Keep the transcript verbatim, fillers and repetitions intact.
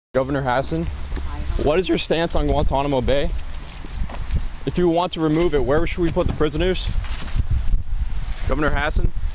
Governor Hassan, what is your stance on Guantanamo Bay? If you want to remove it, where should we put the prisoners? Governor Hassan?